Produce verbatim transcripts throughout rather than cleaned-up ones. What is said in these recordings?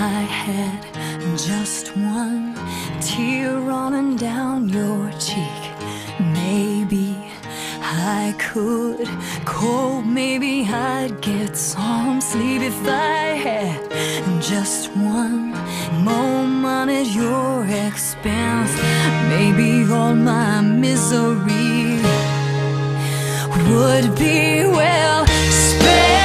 I had just one tear running down your cheek, maybe I could cope, maybe I'd get some sleep if I had just one moment at your expense. Maybe all my misery would be well spent.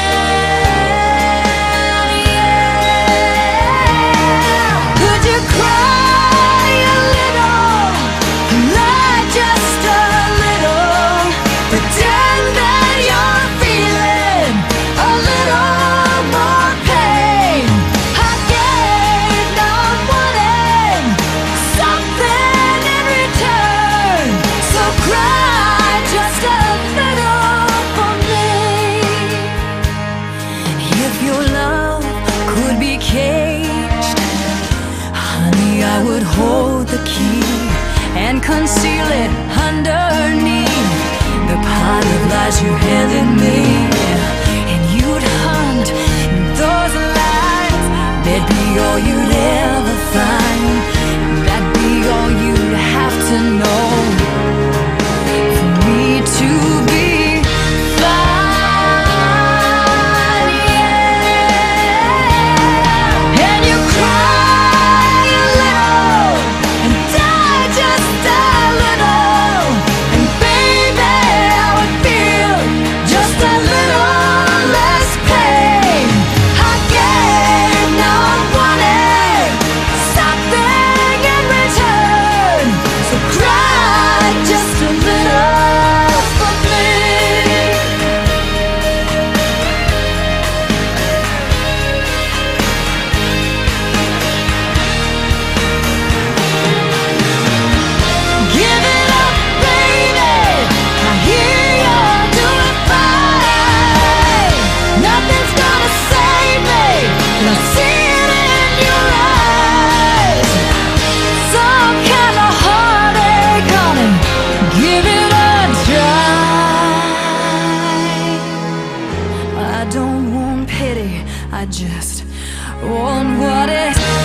I would hold the key and conceal it underneath the pile of lies you held in me. And you'd hunt those lies, they'd be all you'd ever find. That'd be all you'd have to know for me to be I just want what is